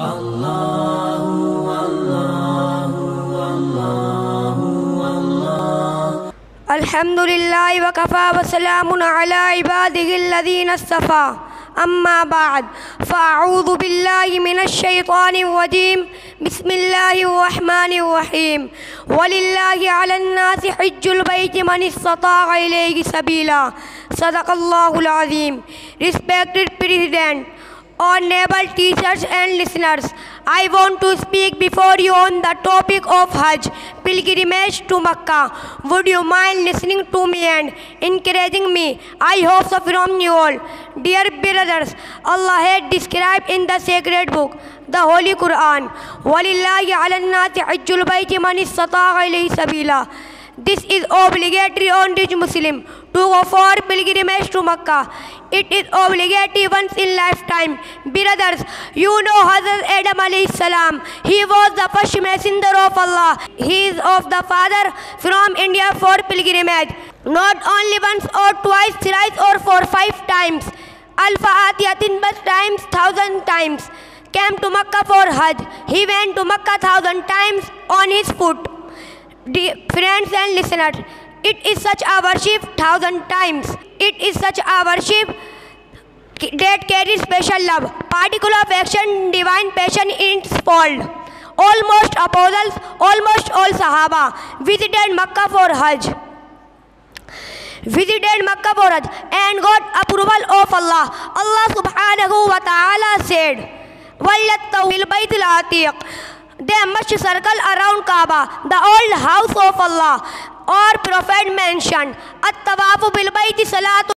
Alhamdulillah wa kafa wa salamun ala ibadihi alladhina istafa. Amma ba'd. Fa'udhu billahi minash shaytanir rajim. Bismillahir rahmanir rahim. Walillahi 'alan nasi hajjul bayti man istata'a ilayhi sabila. Sadaqallahul azim. Respected President, honorable teachers and listeners, I want to speak before you on the topic of Hajj, pilgrimage to Makkah. Would you mind listening to me and encouraging me? I hope so from you all. Dear brothers, Allah had described in the sacred book, the Holy Quran, وَلِلَّهِ عَلَى النَّاسِ حَجُّ الْبَيْتِ مَنِ اسْتَطَاعَ إِلَيْهِ سَبِيلًا. This is obligatory on each Muslim to go for pilgrimage to Makkah. It is obligatory once in lifetime. Brothers, you know Hazrat Adam alayhi salam. He was the first messenger of Allah. He is of the father from India for pilgrimage. Not only once or twice, thrice or 4, 5 times. Al-Fatihatin but times, 1,000 times. Came to Makkah for Hajj. He went to Makkah 1,000 times on his foot. Dear friends and listeners, it is such a worship 1,000 times. It is such a worship that carries special love, particular affection, divine passion in its fold. Almost apostles, almost all Sahaba visited Makkah for Hajj. And got approval of Allah. Allah subhanahu wa ta'ala said, وَلْيَتَّوْا بِالْبَيْتِ الْعَتِيقِ. They must circle around Kaaba, the old house of Allah. Or Prophet mentioned, At-tawafu bil-bayti salatu